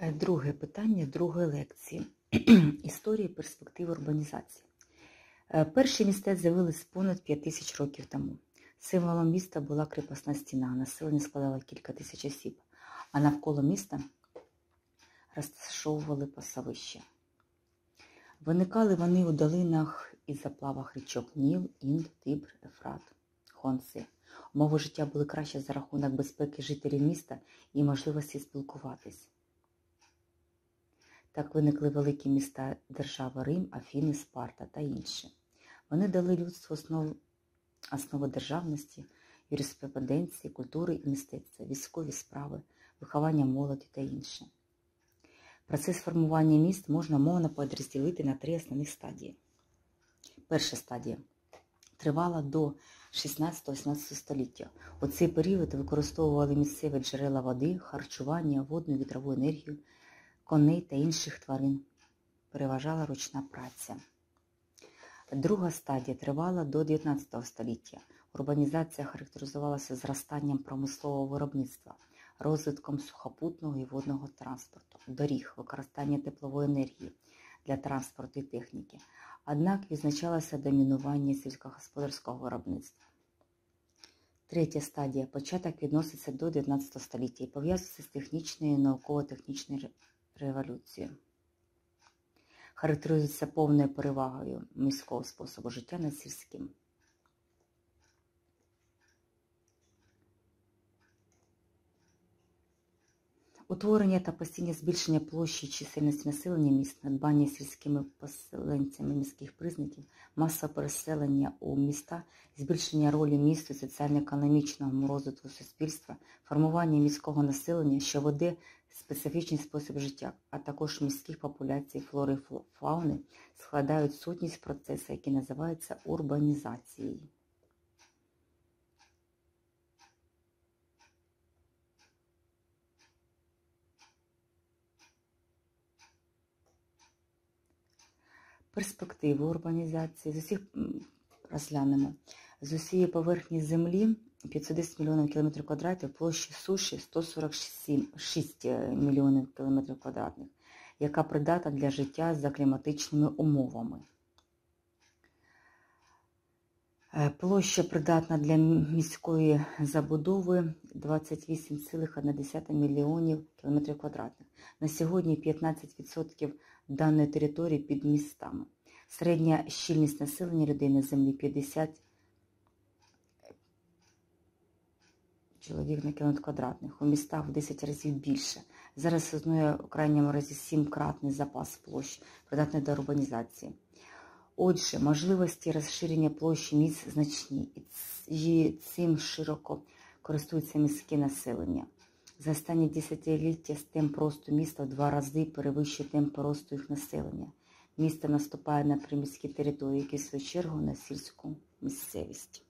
Друге питання другої лекції. Історії перспектив урбанізації. Перші міста з'явились понад 5000 років тому. Символом міста була кріпосна стіна, населення складало кілька тисяч осіб, а навколо міста розташовували пасовища. Виникали вони у долинах і заплавах річок Ніл, Інд, Тибр, Ефрат, Хонси. Умови життя були краще за рахунок безпеки жителів міста і можливості спілкуватись. Так виникли великі міста держави Рим, Афіни, Спарта та інші. Вони дали людству основи державності, юриспруденції, культури і мистецтва, військові справи, виховання молоді та інше. Процес формування міст можна умовно подрозділити на 3 основних стадії. Перша стадія тривала до 16-18 століття. У цей період використовували місцеві джерела води, харчування, водну вітрову енергію, коней та інших тварин. Переважала ручна праця. Друга стадія тривала до 19 століття. Урбанізація характеризувалася зростанням промислового виробництва, розвитком сухопутного і водного транспорту, доріг, використання теплової енергії для транспорту і техніки. Однак відзначалося домінування сільськогосподарського виробництва. Третя стадія, початок, відноситься до 19 століття і пов'язується з технічною і науково-технічною революцією. Характеризується повною перевагою міського способу життя над сільським. Утворення та постійне збільшення площі і чисельності населення міст, надбання сільськими поселенцями міських признаків, масове переселення у міста, збільшення ролі міст у соціально-економічному розвитку суспільства, формування міського населення, що веде специфічний спосіб життя, а також міських популяцій флори і фауни, складають сутність процесу, який називається урбанізацією. Перспективи урбанізації. З усіх розглянемо. З усієї поверхні землі 510 мільйонів кілометрів квадратів, площі суші 146 мільйонів кілометрів квадратних, яка придатна для життя за кліматичними умовами. Площа придатна для міської забудови 28,1 мільйонів кілометрів квадратних. На сьогодні 15% даної території під містами. Середня щільність населення людей на землі 50 чоловік на кілометр квадратних. У містах в 10 разів більше. Зараз існує у крайньому разі 7-кратний запас площ, придатний до урбанізації. Отже, можливості розширення площі міст значні, і цим широко користується міське населення. За останні десятиліття темп росту міста в 2 рази перевищує темп росту їх населення. Місто наступає на приміські території, які в свою чергу на сільську місцевість.